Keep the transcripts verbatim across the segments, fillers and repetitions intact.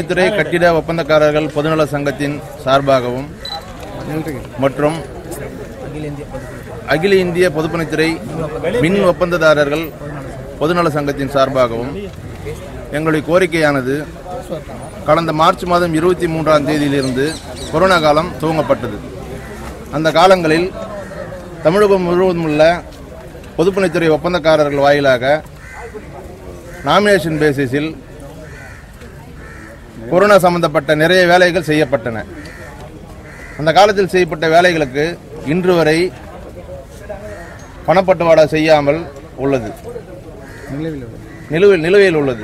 துறை கட்டிட ஒப்பந்தக்காரர்கள் பொதுநல சங்கத்தின் சார்பாகவும் மற்றும் அகில இந்திய பொதுப்பணித்துறை மின் ஒப்பந்ததாரர்கள் பொதுநல சங்கத்தின் சார்பாகவும் எங்களுடைய கோரிக்கையானது கடந்த மார்ச் மாதம் இருபத்தி மூன்றாம் தேதியிலிருந்து கொரோனா காலம் துவங்கப்பட்டது. அந்த காலங்களில் தமிழகம் முழுவதும் உள்ள பொதுப்பணித்துறை ஒப்பந்தக்காரர்கள் வாயிலாக நாமினேஷன் பேசிஸில் கொரோனா சம்பந்தப்பட்ட நிறைய வேலைகள் செய்யப்பட்டன. அந்த காலத்தில் செய்யப்பட்ட வேலைகளுக்கு இன்று வரை பணப்பட்டுவாடா செய்யாமல் உள்ளது, நிலுவையில் நிலுவையில் உள்ளது.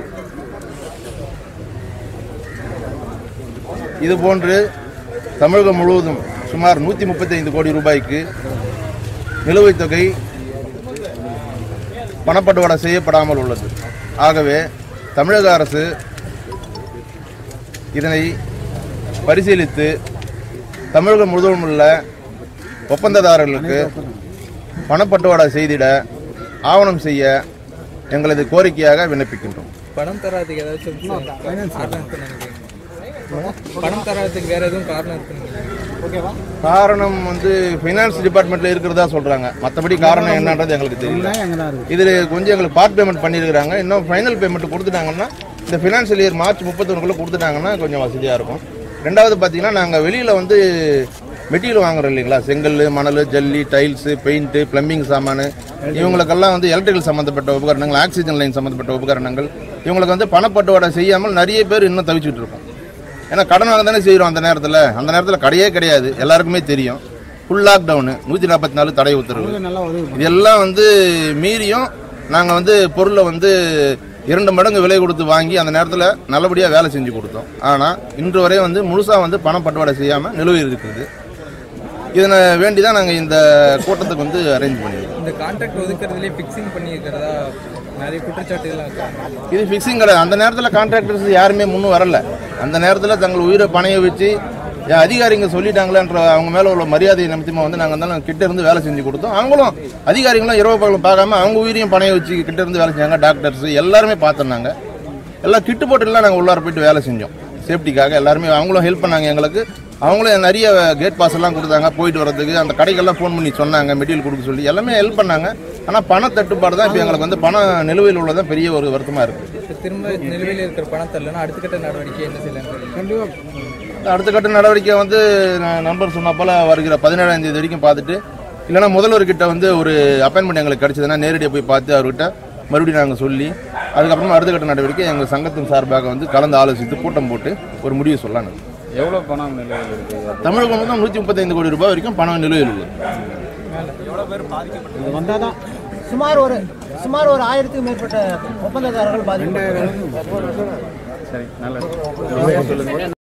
இதுபோன்று தமிழகம் முழுவதும் சுமார் நூற்றி முப்பத்தி ஐந்து கோடி ரூபாய்க்கு நிலுவைத் தொகை பணப்பட்டுவாடா செய்யப்படாமல் உள்ளது. ஆகவே தமிழக அரசு இதனை பரிசீலித்து தமிழகம் முழுவதும் உள்ள ஒப்பந்ததாரர்களுக்கு பணப்பட்டுவாடா செய்திட ஆவணம் செய்ய எங்களது கோரிக்கையாக விண்ணப்பிக்கின்றோம். பணம் தராதுக்கு ஏதாச்சும் பணம் தராதுக்கு வேற எதுவும் காரணம் இருக்கு? காரணம் வந்து ஃபைனான்ஸ் டிபார்ட்மெண்ட்ல இருக்கிறதா சொல்றாங்க. மற்றபடி காரணம் என்னன்றது எங்களுக்கு தெரியல. இதில் கொஞ்சம் எங்களுக்கு பார்ட் பேமெண்ட் பண்ணியிருக்கிறாங்க. இன்னும் ஃபைனல் பேமெண்ட் கொடுத்துட்டாங்கன்னா இந்த ஃபினான்ஷியல் இயர் மார்ச் முப்பத்தொன்னுக்குள்ள கொடுத்துட்டாங்கன்னா கொஞ்சம் வசதியாக இருக்கும். ரெண்டாவது பார்த்தீங்கன்னா நாங்கள் வெளியில் வந்து மெட்டீரியல் வாங்குறோம் இல்லைங்களா, செங்கல், மணல், ஜல்லி, டைல்ஸு, பெயிண்ட்டு, பிளம்பிங் சாமான், இவங்களுக்கெல்லாம் வந்து எலக்ட்ரிக்கல் சம்மந்தப்பட்ட உபகரணங்கள், ஆக்சிஜன் லைன் சம்மந்தப்பட்ட உபகரணங்கள், இவங்களுக்கு வந்து பணப்பட்டுவாடா செய்யாமல் நிறைய பேர் இன்னும் தவிச்சுட்டு இருக்கோம். ஏன்னா கடன் வாங்க தானே செய்கிறோம். அந்த நேரத்தில் அந்த நேரத்தில் கடையே கிடையாது, எல்லாருக்குமே தெரியும். ஃபுல் லாக்டவுனு, நூற்றி நாற்பத்தி நாலு தடை உத்தரவு, இதெல்லாம் வந்து மீறியும் நாங்கள் வந்து பொருளை வந்து இரண்டு மடங்கு விலை கொடுத்து வாங்கி அந்த நேரத்தில் நல்லபடியாக வேலை செஞ்சு கொடுத்தோம். ஆனால் இன்று வரை வந்து முழுசாக வந்து பணம் பட்டுவாடை செய்யாமல் நிலுவையில் இருக்குது. இதனை வேண்டி தான் நாங்கள் இந்த கூட்டத்துக்கு வந்து அரேஞ்ச் பண்ணியிருக்கோம். இந்த கான்ட்ராக்ட் ஒதுக்கிறதுலேயே ஃபிக்ஸிங் பண்ணியிருக்கிறதா நிறைய குற்றச்சாட்டுகள்லாம் இருக்காங்க. இது ஃபிக்ஸிங் கிடையாது. அந்த நேரத்தில் கான்ட்ராக்டர்ஸ் யாருமே முன்னும் வரல. அந்த நேரத்தில் தங்கள் உயிரை பணைய வச்சு அதிகாரிங்க சொல்லிட்டாங்களேன்ற அவங்க மேலே உள்ள மரியாதையை நிமித்தமாக வந்து நாங்கள் தான் கிட்ட இருந்து வேலை செஞ்சு கொடுத்தோம். அவங்களும் அதிகாரிகளும் இரவு பகலும் பார்க்காம அவங்க உயிரையும் பணைய வச்சு கிட்ட இருந்து வேலை செஞ்சாங்க. டாக்டர்ஸ் எல்லாருமே பார்த்துருந்தாங்க. எல்லாம் கிட்டு போட்டுலாம் நாங்கள் உள்ளார போயிட்டு வேலை செஞ்சோம் சேஃப்டிக்காக. எல்லாருமே அவங்களும் ஹெல்ப் பண்ணாங்க எங்களுக்கு. அவங்களும் நிறைய கேட் பாஸ் எல்லாம் கொடுத்தாங்க போயிட்டு வரதுக்கு. அந்த கடைக்கெல்லாம் ஃபோன் பண்ணி சொன்னாங்க மெட்டீரியல் கொடுக்க சொல்லி, எல்லாமே ஹெல்ப் பண்ணாங்க. ஆனால் பண தட்டுப்பாடு தான் இப்போ எங்களுக்கு வந்து பணம் நிலுவையில் உள்ளதான் பெரிய ஒரு வருத்தமாக இருக்குது. திரும்ப நிலுவையில் இருக்கிற பணத்தை இல்லைன்னா அடுத்த கட்ட நடவடிக்கை என்ன செய்யலாம்? அடுத்த கட்ட நடவடிக்கை வந்து நண்பர் சொன்ன போல் வருகிற பதினேழாம் தேதி வரைக்கும் பார்த்துட்டு, இல்லைனா முதல்வர்கிட்ட வந்து ஒரு அப்பாயின்மெண்ட் எங்களுக்கு கிடைச்சதுன்னா நேரடியாக போய் பார்த்து அவர்கிட்ட மறுபடியும் நாங்கள் சொல்லி அதுக்கப்புறமா அடுத்த கட்ட நடவடிக்கை எங்கள் சங்கத்தின் சார்பாக வந்து கலந்து ஆலோசித்து கூட்டம் போட்டு ஒரு முடிவு சொல்லணும். எவ்வளோ பணம் நிலுவையில் இருக்குது? தமிழகம் தான் நூற்றி முப்பத்தைந்து கோடி ரூபாய் வரைக்கும் பணம் நிலுவையில் உள்ளது. சுமார் ஒரு சுமார் ஒரு ஆயிரத்துக்கும் மேற்பட்ட ஒப்பந்ததாரர்கள் பாதிக்கப்பட்டார்கள். சரி, நல்லது.